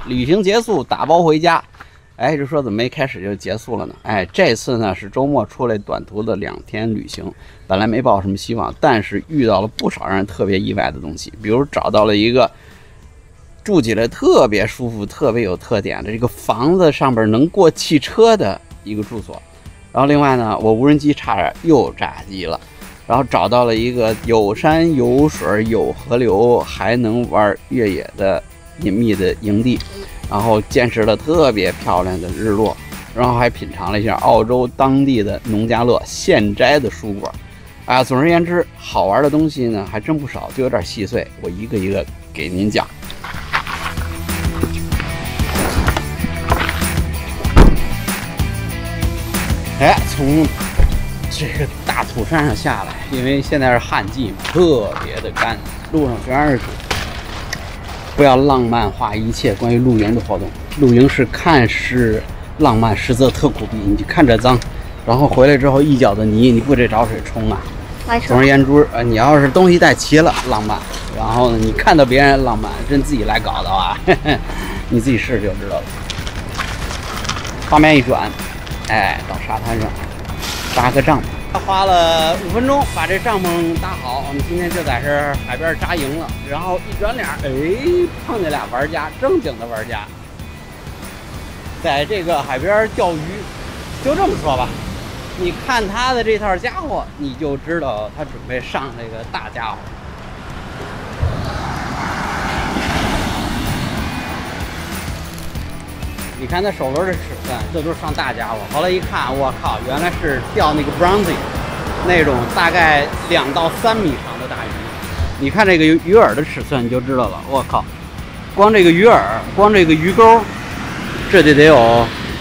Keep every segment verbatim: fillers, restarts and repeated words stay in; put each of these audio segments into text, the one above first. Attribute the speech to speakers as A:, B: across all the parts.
A: 旅行结束，打包回家。哎，就说怎么没开始就结束了呢？哎，这次呢是周末出来短途的两天旅行，本来没抱什么希望，但是遇到了不少让人特别意外的东西，比如找到了一个住起来特别舒服、特别有特点的这个房子上边能过汽车的一个住所。然后另外呢，我无人机差点又炸机了。然后找到了一个有山有水有河流还能玩越野的隐秘的营地，然后见识了特别漂亮的日落，然后还品尝了一下澳洲当地的农家乐现摘的蔬果。啊，总而言之，好玩的东西呢还真不少，就有点细碎，我一个一个给您讲。哎，从这个大土山上下来，因为现在是旱季嘛，特别的干，路上全是土。不要浪漫化一切关于露营的活动，露营是看似浪漫，实则特苦逼。你看着脏，然后回来之后一脚的泥，你不得找水冲啊？总而言之，呃，你要是东西带齐了，浪漫；然后呢，你看到别人浪漫，真自己来搞的啊，呵呵，你自己试试就知道了。画面一转，哎，到沙滩上。搭个帐篷，花了五分钟把这帐篷搭好。我们今天就在这海边扎营了。然后一转脸，哎，碰见俩玩家，正经的玩家，在这个海边钓鱼。就这么说吧，你看他的这套家伙，你就知道他准备上这个大家伙。你看他手轮的尺寸，这都是上大家伙。后来一看，我靠，原来是钓那个 bronzy， 那种大概两到三米长的大鱼。你看这个鱼饵的尺寸，你就知道了。我靠，光这个鱼饵，光这个鱼钩，这就得有。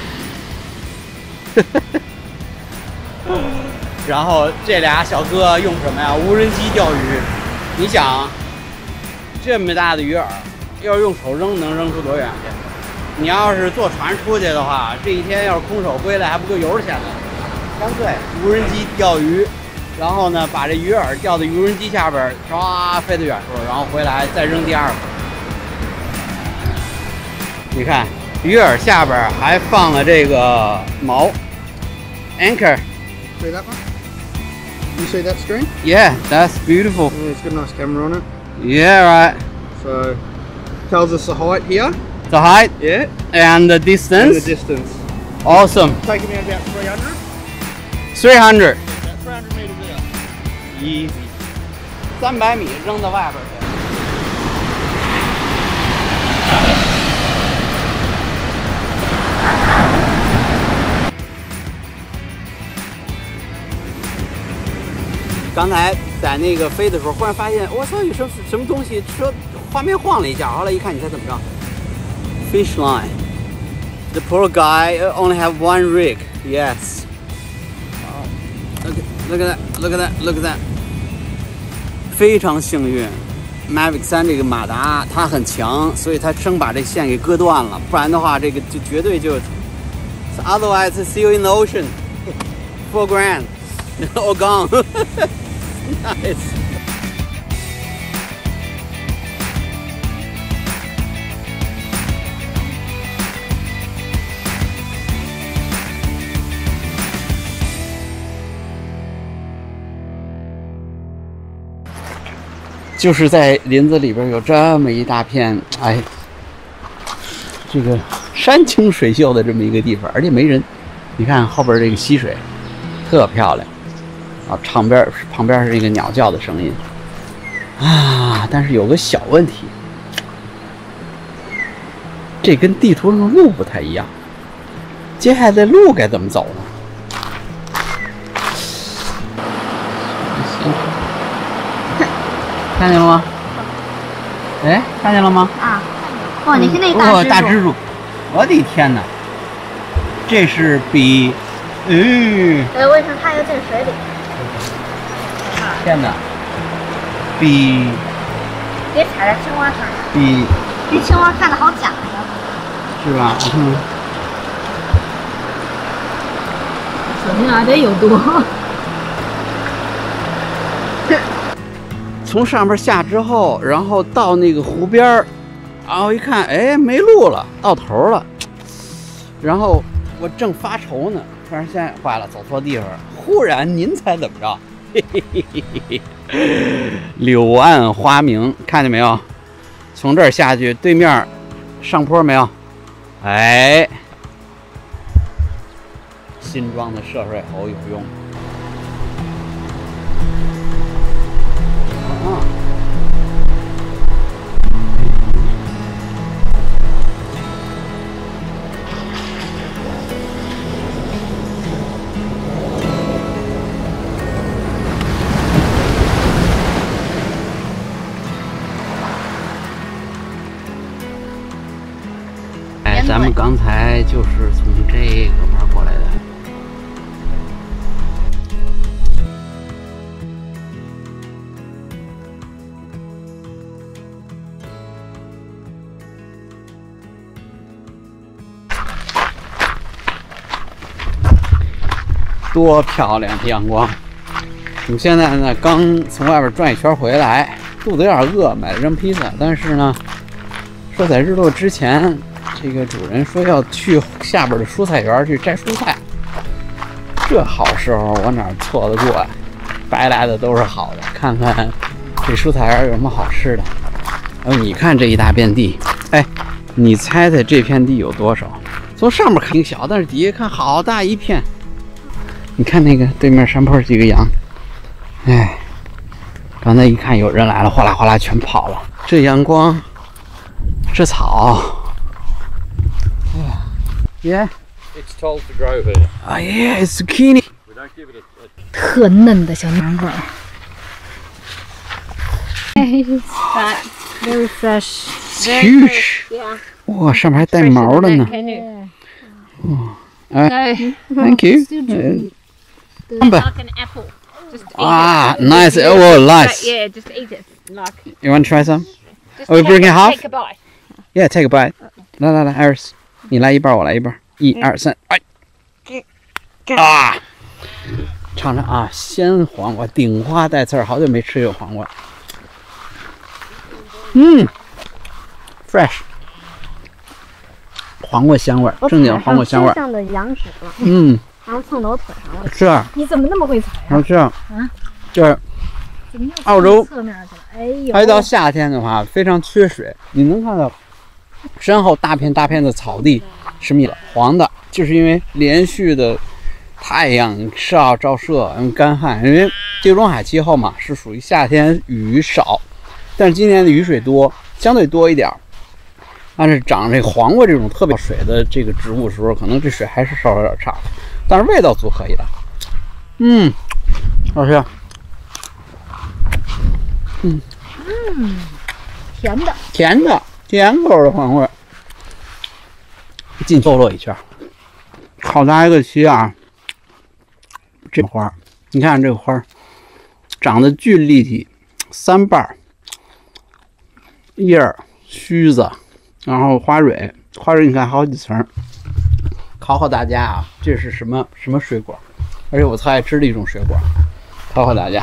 A: 然后这俩小哥用什么呀？无人机钓鱼。你想，这么大的鱼饵，要是用手扔，能扔出多远去？你要是坐船出去的话，这一天要是空手归来还不够油钱呢。干脆无人机钓鱼，然后呢把这鱼饵钓到无人机下边，唰飞到远处，然后回来再扔第二个。你看鱼饵下边还放了这个锚 anchor。
B: See that one? You see that screen?
A: Yeah, that's beautiful.
B: Yeah, it's got a nice camera on it.
A: Yeah, right.
B: So tells us the height here.
A: The height,
B: yeah,
A: and the distance.
B: And the distance.
A: Awesome.
B: Taking me about three hundred.
A: Three hundred.
B: About three hundred meters out.
A: Easy. 三百米扔到外边去。刚才在那个飞的时候，忽然发现，我操，有什么什么东西，车画面晃了一下。后来一看，你猜怎么着？ Fish line. The poor guy only have one rig. Yes. Look, look at that. Look at that. Look at that. 非常幸运 ，Mavic 三这个马达它很强，所以它生把这线给割断了，不然的话，这个就绝对就。So otherwise, see you in the ocean. Four grand. All gone. Nice. 就是在林子里边有这么一大片，哎，这个山清水秀的这么一个地方，而且没人。你看后边这个溪水，特漂亮啊！旁边旁边是一个鸟叫的声音啊，但是有个小问题，这跟地图上的路不太一样。接下来的路该怎么走呢？ 看见了吗？哎，看见了吗？
C: 啊！哇，你是那个大蜘蛛！
A: 哦，大蜘蛛！我的天哪！这是比，嗯，
C: 哎，为什么它要进水里？
A: 天哪！比
C: 别踩在青蛙上。
A: 比
C: 这青蛙看着好假呀。
A: 是吧？我看看。
C: 首先啊，得有毒。
A: 从上面下之后，然后到那个湖边儿， 然后一看，哎，没路了，到头了。然后我正发愁呢，突然现在坏了，走错地方。忽然您猜怎么着？嘿嘿嘿嘿嘿，柳暗花明，看见没有？从这儿下去，对面上坡没有？哎，新装的涉水喉有用。啊。咱们刚才就是从这个玩过来的。多漂亮的阳光！我们现在呢，刚从外边转一圈回来，肚子有点饿，买了张披萨。但是呢，说在日落之前。这个主人说要去下边的蔬菜园去摘蔬菜，这好时候我哪错得过呀？白来的都是好的，看看这蔬菜园有什么好吃的。然后你看这一大片地，哎，你猜猜这片地有多少？从上面看挺小，但是底下看好大一片。你看那个对面山坡几个羊，哎，刚才一看有人来了，哗啦哗啦全跑了。这阳光，这草。Yeah.
B: It's told to grow here.
A: Oh yeah, it's zucchini.
B: We don't give it a, a
C: 特嫩的小芒果。It's fat, very fresh.
A: It's huge.
C: Yeah.
A: 哇，上面还带毛的呢。
C: Yeah.
A: 哎
C: No.
A: ，Thank you.
C: Like an apple.
D: Just eat
A: Ah,
D: it.
A: nice.
D: Yeah,
A: Oh,
D: just
A: nice.
D: like- yeah, just eat it. Like,
A: You want to try some?
D: just
A: Oh, we
D: take,
A: bring it half?
D: take a bite.
A: Yeah, take a bite. 来来来 ，Iris，你来一半，我来一半。一二三，哎，啊，尝尝啊，鲜黄瓜，顶花带刺儿，好久没吃有黄瓜。嗯 ，fresh， 黄瓜香味儿，正经黄瓜香味儿。
C: 上的羊屎了，
A: 嗯，
C: 然后蹭到我腿上了。
A: 是啊，
C: 你怎么那么会踩
A: 然后这样，
C: 啊？
A: 就是
C: 怎么又
A: 澳洲
C: 侧面去了？哎呦！
A: 它一到夏天的话，非常缺水。你能看到身后大片大片的草地是米了黄的，就是因为连续的太阳照照射，因为干旱，因为地中海气候嘛，是属于夏天雨少，但是今年的雨水多，相对多一点。但是长这黄瓜这种特别水的这个植物的时候，可能这水还是稍微有点差，但是味道足可以的。嗯，好吃。嗯
C: 嗯，甜的。
A: 甜的，甜口的黄瓜。进坐落一圈，好大一个旗啊！这花儿，你看这个花儿长得巨立体，三瓣儿，叶儿、须子，然后花蕊，花蕊你看好几层。考考大家啊，这是什么什么水果？而且我特爱吃的一种水果，考考大家。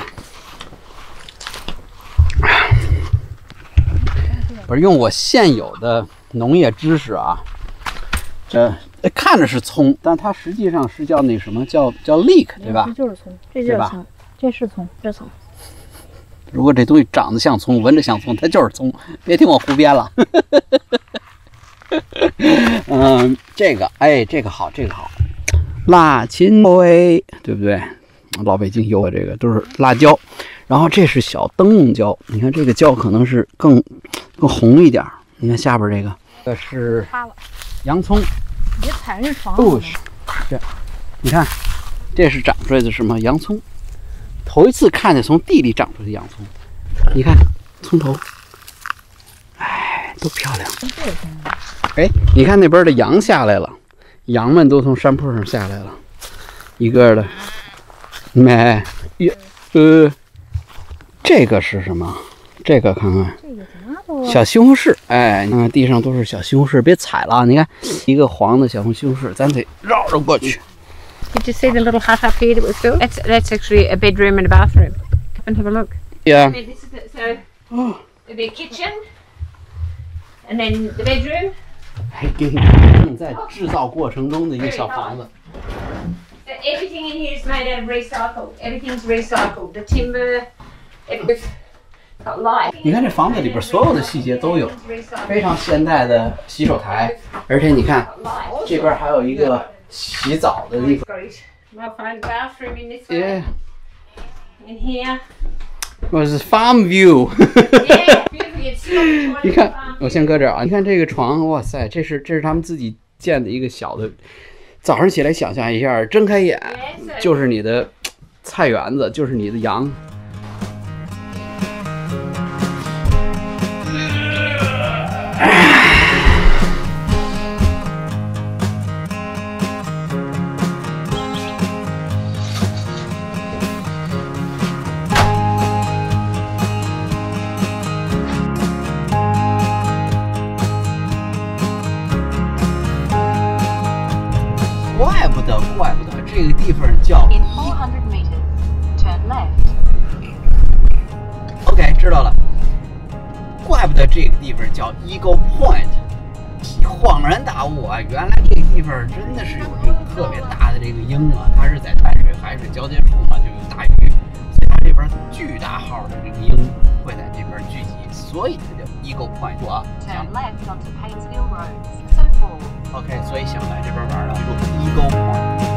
A: 不是用我现有的农业知识啊，这看着是葱，但它实际上是叫那什么叫叫 leek， 对吧？
C: 这就是葱，这就是葱，这是葱，这是葱。
A: 如果这东西长得像葱，闻着像葱，它就是葱，别听我胡编了。嗯，这个，哎，这个好，这个好，辣芹味，对不对？老北京有的这个都是辣椒，然后这是小灯笼椒，你看这个椒可能是更更红一点。你看下边这个，这是洋葱，
C: 别踩人床
A: 不是，这你看，这是长出来的什么洋葱？头一次看见从地里长出来的洋葱，你看葱头，哎，多漂亮！哎，你看那边的羊下来了，羊们都从山坡上下来了，一个的。没，呃，这个是什么？这个看看，小西红柿。哎，你看地上都是小西红柿，别踩了。你看一个黄的小红西红柿，咱得绕着过去。
D: Did you see the little hut up here that was built? That's, that's actually a bedroom and a bathroom. Come and have a look.
A: Yeah.
D: I mean, this is it. So, it'll be a kitchen. There'll be a bathroom. There'll be a bedroom. And a bathroom.
A: 嗯
D: And then there'll be a And then the bedroom.
A: 还给你正在制造过程中的一个小房子。
D: So everything in here is made out of recycled. Everything's recycled. The timber, it's got light.
A: 你看这房子里边所有的细节都有，非常现代的洗手台，而且你看这边还有一个洗澡的地方。
D: We'll find a bathroom in this
A: Yeah.
D: way. In here.
A: Was farm view 。
D: Yeah, beautiful. It's still
A: 你看，我先搁这儿啊。你看这个床，哇塞，这是这是他们自己建的一个小的。早上起来想象一下，睁开眼就是你的菜园子，就是你的羊。怪不得，怪不得这个地方叫
E: In four hundred meters, turn left.
A: OK， 知道了。怪不得这个地方叫 Eagle Point， 恍然大悟啊！原来这个地方真的是有这个特别大的这个鹰啊，它是在淡水海水交界处嘛，就有大鱼，所以它这边巨大号的这个鹰会在这边聚集，所以它叫 Eagle Point 啊。
E: Turn left onto Painesville Road, six oh four.
A: OK， 所以想来这边玩的，记住 Eagle Point。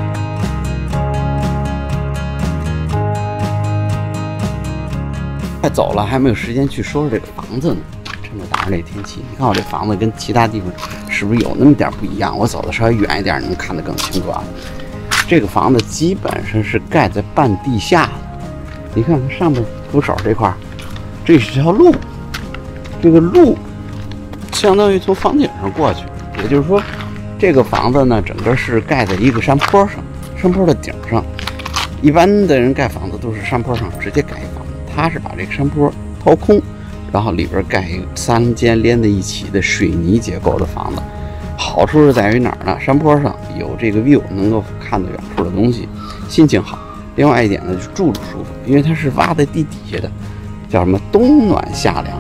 A: 快走了，还没有时间去说说这个房子呢。这么大热这天气，你看我这房子跟其他地方是不是有那么点不一样？我走的稍微远一点，你能看得更清楚啊。这个房子基本上是盖在半地下的，你看看上面扶手这块，这是条路，这个路相当于从房顶上过去。 也就是说，这个房子呢，整个是盖在一个山坡上，山坡的顶上。一般的人盖房子都是山坡上直接盖一房子，他是把这个山坡掏空，然后里边盖一个三间连在一起的水泥结构的房子。好处是在于哪儿呢？山坡上有这个 view， 能够看到远处的东西，心情好。另外一点呢，就住着舒服，因为它是挖在地底下的，叫什么冬暖夏凉。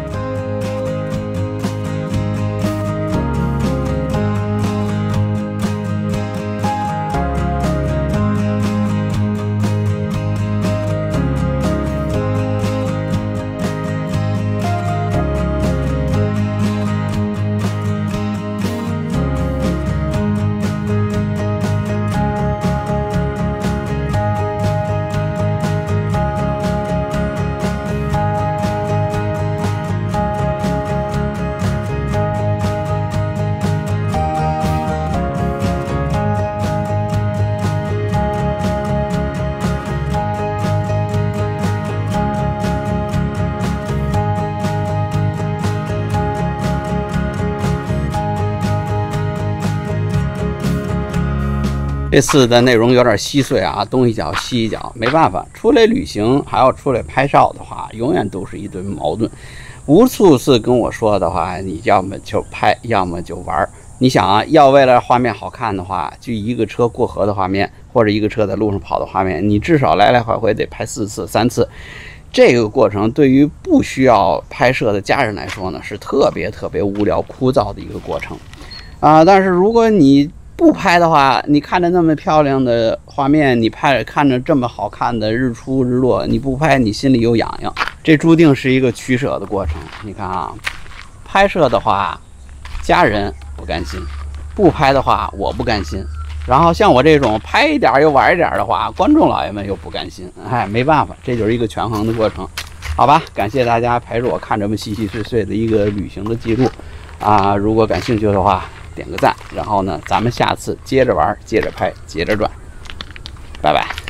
A: 这次的内容有点稀碎啊，东一脚西一脚，没办法，出来旅行还要出来拍照的话，永远都是一堆矛盾。无数次跟我说的话，你要么就拍，要么就玩。你想啊，要为了画面好看的话，就一个车过河的画面，或者一个车在路上跑的画面，你至少来来回回得拍四次、三次。这个过程对于不需要拍摄的家人来说呢，是特别特别无聊、枯燥的一个过程啊、呃。但是如果你 不拍的话，你看着那么漂亮的画面，你拍看着这么好看的日出日落，你不拍，你心里又痒痒。这注定是一个取舍的过程。你看啊，拍摄的话，家人不甘心；不拍的话，我不甘心。然后像我这种拍一点又玩一点的话，观众老爷们又不甘心。哎，没办法，这就是一个权衡的过程。好吧，感谢大家陪着我看这么细细碎碎的一个旅行的记录啊！如果感兴趣的话， 点个赞，然后呢，咱们下次接着玩，接着拍，接着转，拜拜。